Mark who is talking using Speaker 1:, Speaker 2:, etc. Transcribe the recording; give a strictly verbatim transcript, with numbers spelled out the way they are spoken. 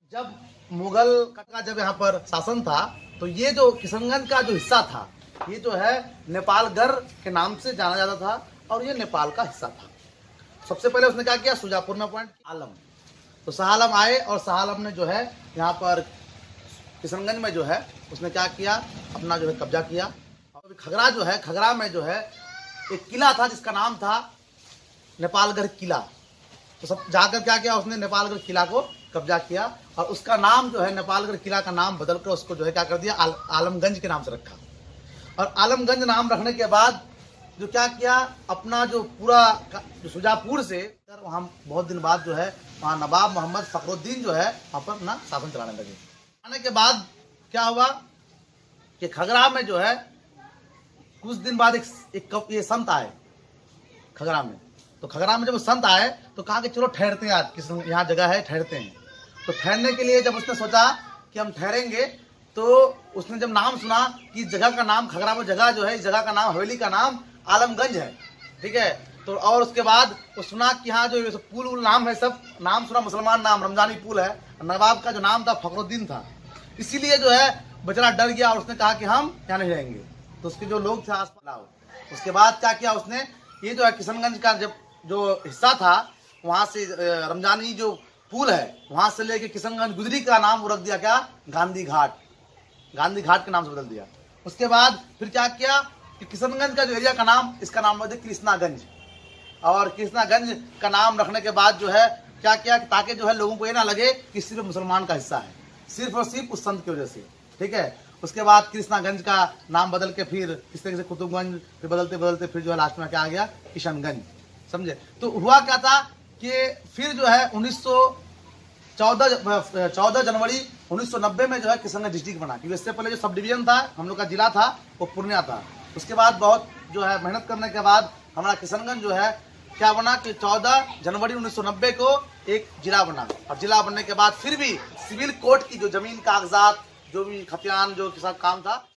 Speaker 1: जब मुगल का जब यहाँ पर शासन था तो ये जो किशनगंज का जो हिस्सा था ये जो है नेपालगढ़ के नाम से जाना जाता था और ये नेपाल का हिस्सा था। सबसे पहले उसने क्या किया, सुजापुर में पॉइंट आलम, तो शाह आलम आए और शाह आलम ने जो है यहाँ पर किशनगंज में जो है उसने क्या किया, अपना जो है कब्जा किया। और खगरा जो है, खगरा में जो है एक किला था जिसका नाम था नेपालगढ़ किला। तो सब जाकर क्या किया, उसने नेपालगढ़ किला को कब्जा किया और उसका नाम जो है नेपालगढ़ किला का नाम बदल कर उसको जो है क्या कर दिया, आल, आलमगंज के नाम से रखा। और आलमगंज नाम रखने के बाद जो क्या किया, अपना जो पूरा जो सुजापुर से वहाँ बहुत दिन बाद जो है वहाँ नवाब मोहम्मद फखरुद्दीन जो है वहाँ पर अपना शासन चलाने लगे। आने के बाद क्या हुआ कि खगरा में जो है कुछ दिन बाद एक, एक ये संत आए खगरा में। तो खगरा में जब संत आए तो कहा कि चलो ठहरते हैं, आज किस यहाँ जगह है ठहरते हैं। तो ठहरने के लिए जब उसने सोचा कि हम ठहरेंगे तो उसने जब नाम सुना कि जगह का नाम, खगरा में जगह जो है, इस जगह का नाम, हवेली का नाम आलमगंज है, ठीक है। तो और उसके बाद वो सुना कि हाँ जो ये पुल उल नाम है, सब नाम सुना, मुसलमान नाम, रमजानी पुल है। नवाब का जो नाम था फखरुद्दीन था, इसीलिए जो है बेचारा डर गया और उसने कहा कि हम यहाँ नहीं रहेंगे। तो उसके जो लोग थे आस पास, उसके बाद क्या किया उसने, ये जो है किशनगंज का जब जो हिस्सा था वहाँ से रमजानी जो पुल है वहाँ से लेके किशनगंज गुजरी का नाम वो रख दिया क्या, गांधी घाट, गांधी घाट के नाम से बदल दिया। उसके बाद फिर क्या किया कि किशनगंज का जो एरिया का नाम, इसका नाम बदल कृष्णागंज। और कृष्णागंज का नाम रखने के बाद जो है क्या किया, ताकि जो है लोगों को ये ना लगे कि सिर्फ मुसलमान का हिस्सा है, सिर्फ और सिर्फ उस संत की वजह से, ठीक है। उसके बाद कृष्णागंज का नाम बदल के फिर इस तरीके से कुतुबगंज, फिर बदलते बदलते फिर जो है लास्ट में क्या आ गया, किशनगंज, समझे। तो हुआ क्या था कि फिर जो है उन्नीस सौ चौदह चौदह जनवरी उन्नीस सौ नब्बे में जो है किशनगंज डिस्ट्रिक्ट बना, क्योंकि इससे पहले जो सब डिवीजन था, हम लोग का जिला था, वो पूर्णिया था। उसके बाद बहुत जो है मेहनत करने के बाद हमारा किशनगंज जो है क्या बना कि चौदह जनवरी उन्नीस सौ नब्बे को एक जिला बना। और जिला बनने के बाद फिर भी सिविल कोर्ट की जो जमीन कागजात, जो भी खतियान, जो किसान काम था,